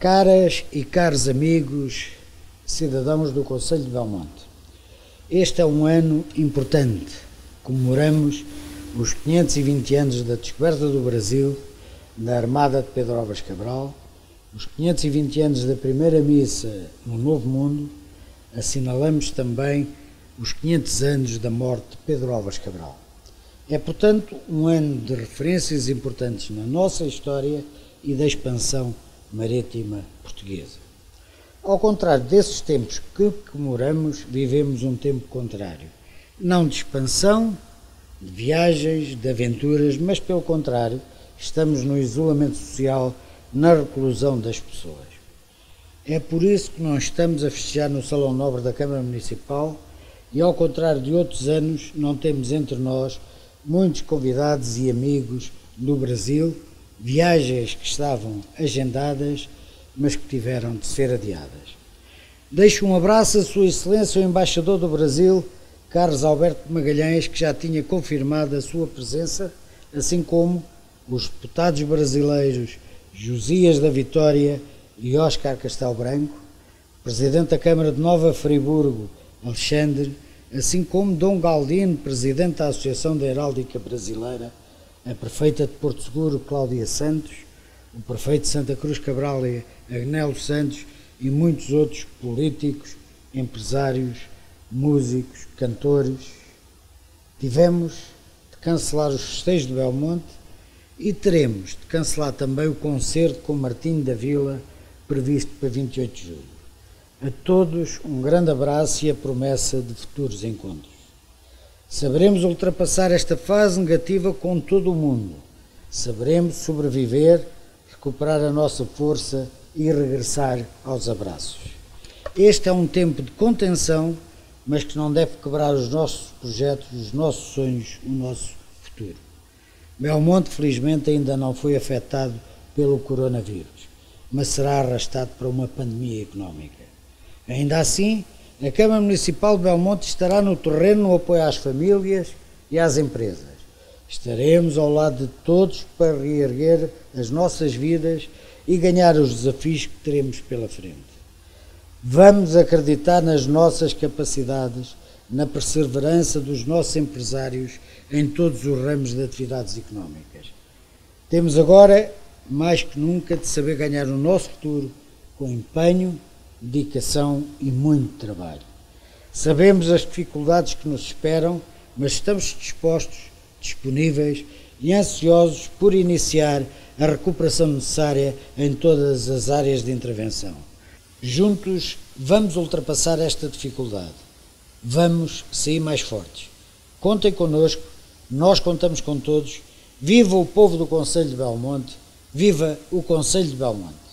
Caras e caros amigos, cidadãos do Concelho de Belmonte, este é um ano importante. Comemoramos os 520 anos da descoberta do Brasil, da Armada de Pedro Álvares Cabral, os 520 anos da primeira missa no Novo Mundo. Assinalamos também os 500 anos da morte de Pedro Álvares Cabral. É, portanto, um ano de referências importantes na nossa história e da expansão marítima portuguesa. Ao contrário desses tempos que comemoramos, vivemos um tempo contrário. Não de expansão, de viagens, de aventuras, mas pelo contrário, estamos no isolamento social, na reclusão das pessoas. É por isso que não estamos a festejar no Salão Nobre da Câmara Municipal e, ao contrário de outros anos, não temos entre nós muitos convidados e amigos do Brasil, viagens que estavam agendadas, mas que tiveram de ser adiadas. Deixo um abraço a Sua Excelência, o Embaixador do Brasil, Carlos Alberto Magalhães, que já tinha confirmado a sua presença, assim como os deputados brasileiros Josias da Vitória e Óscar Castelo Branco, Presidente da Câmara de Nova Friburgo, Alexandre, assim como Dom Galdino, Presidente da Associação da Heráldica Brasileira, a Prefeita de Porto Seguro, Cláudia Santos, o Prefeito de Santa Cruz Cabral, Agnelo Santos, e muitos outros políticos, empresários, músicos, cantores. Tivemos de cancelar os festejos de Belmonte e teremos de cancelar também o concerto com Martinho da Vila, previsto para 28 de julho. A todos um grande abraço e a promessa de futuros encontros. Saberemos ultrapassar esta fase negativa com todo o mundo. Saberemos sobreviver, recuperar a nossa força e regressar aos abraços. Este é um tempo de contenção, mas que não deve quebrar os nossos projetos, os nossos sonhos, o nosso futuro. Belmonte, felizmente, ainda não foi afetado pelo coronavírus, mas será arrastado para uma pandemia económica. Ainda assim, a Câmara Municipal de Belmonte estará no terreno no apoio às famílias e às empresas. Estaremos ao lado de todos para reerguer as nossas vidas e ganhar os desafios que teremos pela frente. Vamos acreditar nas nossas capacidades, na perseverança dos nossos empresários em todos os ramos de atividades económicas. Temos agora, mais que nunca, de saber ganhar o nosso futuro com empenho, dedicação e muito trabalho. Sabemos as dificuldades que nos esperam, mas estamos dispostos, disponíveis e ansiosos por iniciar a recuperação necessária em todas as áreas de intervenção. Juntos vamos ultrapassar esta dificuldade. Vamos sair mais fortes. Contem connosco, nós contamos com todos. Viva o povo do Concelho de Belmonte, viva o Concelho de Belmonte.